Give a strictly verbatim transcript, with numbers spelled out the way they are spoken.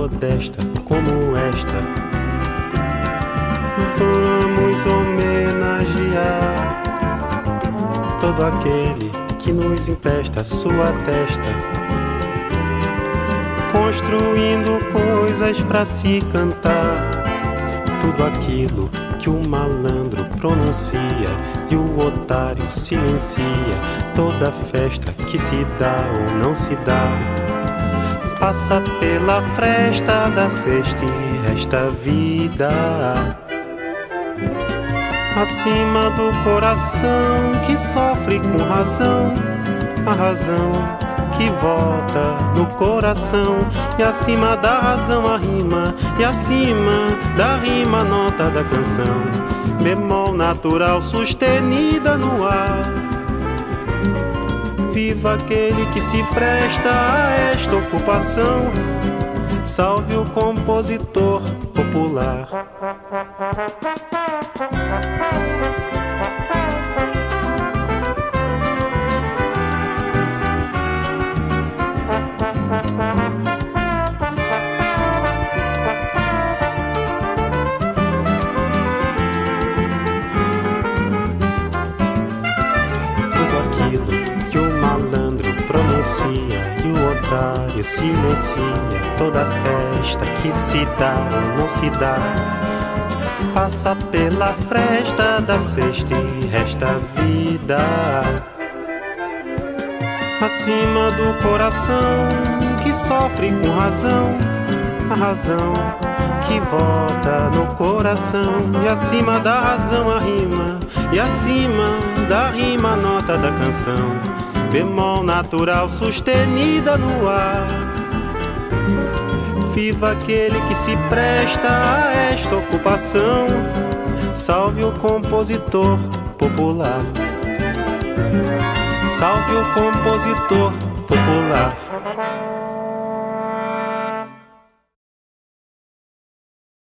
modesta como esta. Vamos homenagear todo aquele que nos empresta sua testa, construindo coisas pra se cantar. Tudo aquilo que o malandro pronuncia e o otário silencia. Toda festa que se dá ou não se dá passa pela fresta da sexta e resta vida. Acima do coração que sofre com razão, a razão que volta no coração. E acima da razão a rima, e acima da rima a nota da canção. Bemol natural sustenida no ar. Viva aquele que se presta a esta ocupação. Salve o compositor popular. E o otário silencia. Toda festa que se dá ou não se dá passa pela fresta da sexta e resta vida. Acima do coração que sofre com razão, a razão que volta no coração. E acima da razão a rima, e acima da rima a nota da canção. Bemol natural sustenida no ar. Viva aquele que se presta a esta ocupação. Salve o compositor popular. Salve o compositor popular.